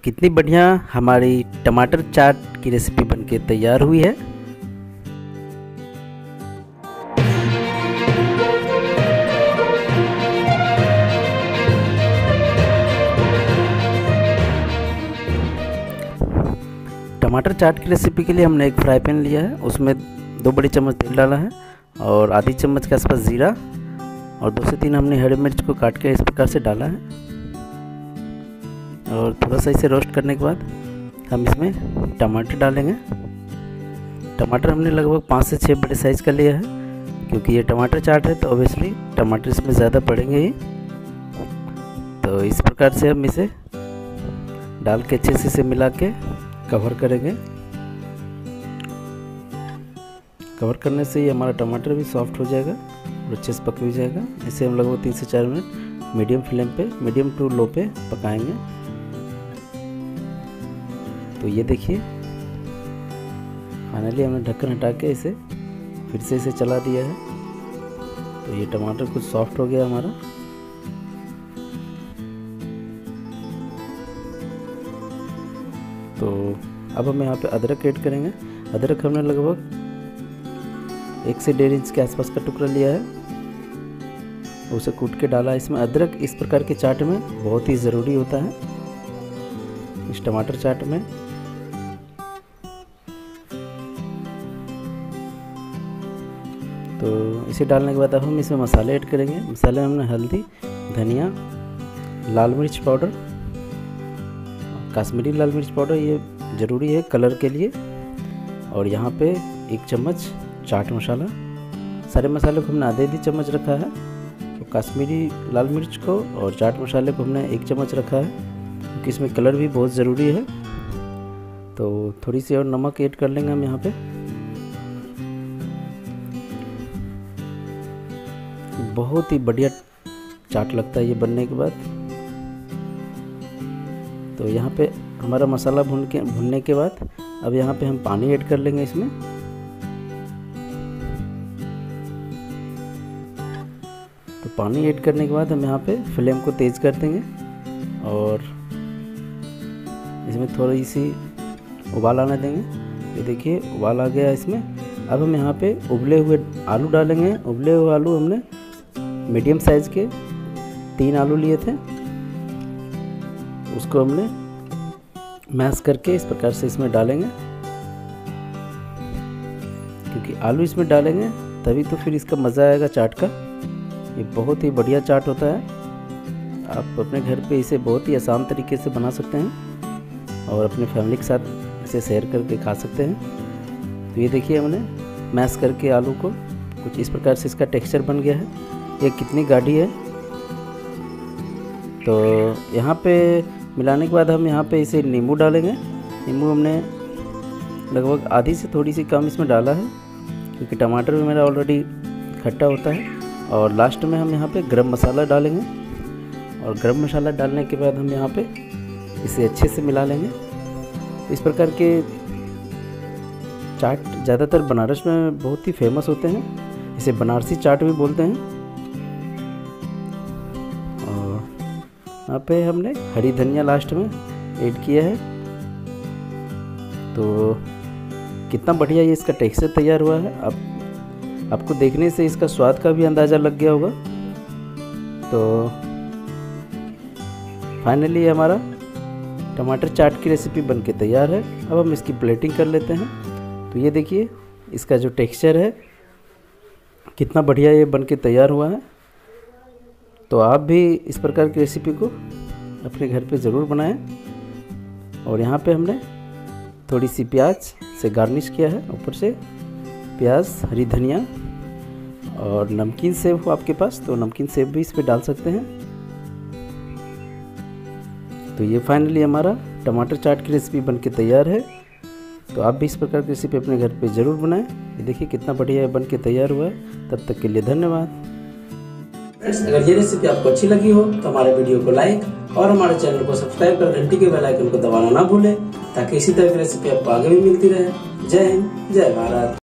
कितनी बढ़िया हमारी टमाटर चाट की रेसिपी बनके तैयार हुई है। टमाटर चाट की रेसिपी के लिए हमने एक फ्राई पैन लिया है, उसमें 2 बड़ी चम्मच तेल डाला है और आधी चम्मच के आसपास जीरा और 2 से 3 हमने हरी मिर्च को काट के इस प्रकार से डाला है। और थोड़ा सा इसे रोस्ट करने के बाद हम इसमें टमाटर डालेंगे। टमाटर हमने लगभग 5 से 6 बड़े साइज़ का लिया है, क्योंकि ये टमाटर चाट है तो ऑब्वियसली टमाटर इसमें ज़्यादा पड़ेंगे ही। तो इस प्रकार से हम इसे डाल के अच्छे से इसे मिला के कवर करेंगे। कवर करने से ही हमारा टमाटर भी सॉफ्ट हो जाएगा और अच्छे से पक भी जाएगा। इसे हम लगभग 3 से 4 मिनट मीडियम फ्लेम पे, मीडियम टू लो पे पकाएंगे। तो ये देखिए फाइनली हमने ढक्कन हटा के इसे फिर से इसे चला दिया है। तो ये टमाटर कुछ सॉफ्ट हो गया हमारा। तो अब हम यहाँ पे अदरक ऐड करेंगे। अदरक हमने लगभग 1 से 1.5 इंच के आसपास का टुकड़ा लिया है, उसे कूट के डाला है इसमें। अदरक इस प्रकार के चाट में बहुत ही ज़रूरी होता है, इस टमाटर चाट में। तो इसे डालने के बाद अब हम इसमें मसाले ऐड करेंगे। मसाले में हमने हल्दी, धनिया, लाल मिर्च पाउडर, कश्मीरी लाल मिर्च पाउडर, ये ज़रूरी है कलर के लिए। और यहाँ पे 1 चम्मच चाट मसाला। सारे मसाले को हमने आधे चम्मच रखा है। तो कश्मीरी लाल मिर्च को और चाट मसाले को हमने 1 चम्मच रखा है, क्योंकि इसमें कलर भी बहुत ज़रूरी है। तो थोड़ी सी और नमक ऐड कर लेंगे हम यहाँ पे। बहुत ही बढ़िया चाट लगता है ये बनने के बाद। तो यहाँ पे हमारा मसाला भुनने के बाद अब यहाँ पे हम पानी ऐड कर लेंगे इसमें। तो पानी ऐड करने के बाद हम यहाँ पे फ्लेम को तेज़ कर देंगे और इसमें थोड़ी सी उबाल आने देंगे। ये देखिए उबाल आ गया इसमें। अब हम यहाँ पे उबले हुए आलू डालेंगे। उबले हुए आलू हमने मीडियम साइज़ के 3 आलू लिए थे, उसको हमने मैश करके इस प्रकार से इसमें डालेंगे, क्योंकि आलू इसमें डालेंगे तभी तो फिर इसका मज़ा आएगा चाट का। ये बहुत ही बढ़िया चाट होता है। आप अपने घर पे इसे बहुत ही आसान तरीके से बना सकते हैं और अपने फैमिली के साथ इसे शेयर करके खा सकते हैं। तो ये देखिए हमने मैश करके आलू को कुछ इस प्रकार से इसका टेक्सचर बन गया है। ये कितनी गाढ़ी है। तो यहाँ पे मिलाने के बाद हम यहाँ पे इसे नींबू डालेंगे। नींबू हमने लगभग आधी से थोड़ी सी कम इसमें डाला है, क्योंकि टमाटर भी मेरा ऑलरेडी खट्टा होता है। और लास्ट में हम यहाँ पे गरम मसाला डालेंगे और गरम मसाला डालने के बाद हम यहाँ पे इसे अच्छे से मिला लेंगे। इस प्रकार के चाट ज़्यादातर बनारस में बहुत ही फेमस होते हैं। इसे बनारसी चाट भी बोलते हैं। यहाँ पे हमने हरी धनिया लास्ट में ऐड किया है। तो कितना बढ़िया ये इसका टेक्सचर तैयार हुआ है। आपको देखने से इसका स्वाद का भी अंदाज़ा लग गया होगा। तो फाइनली हमारा टमाटर चाट की रेसिपी बनके तैयार है। अब हम इसकी प्लेटिंग कर लेते हैं। तो ये देखिए इसका जो टेक्सचर है कितना बढ़िया ये बनके तैयार हुआ है। तो आप भी इस प्रकार की रेसिपी को अपने घर पे ज़रूर बनाएं। और यहाँ पे हमने थोड़ी सी प्याज से गार्निश किया है, ऊपर से प्याज, हरी धनिया और नमकीन सेव हो आपके पास तो नमकीन सेव भी इस पे डाल सकते हैं। तो ये फाइनली हमारा टमाटर चाट की रेसिपी बनके तैयार है। तो आप भी इस प्रकार की रेसिपी अपने घर पे ज़रूर बनाएं। ये देखिए कितना बढ़िया बनके तैयार हुआ है। तब तक के लिए धन्यवाद। अगर ये रेसिपी आपको अच्छी लगी हो तो हमारे वीडियो को लाइक और हमारे चैनल को सब्सक्राइब कर घंटी के बेल आइकन को दबाना ना भूलें, ताकि इसी तरह की रेसिपी आपको आगे भी मिलती रहे। जय हिंद, जय भारत।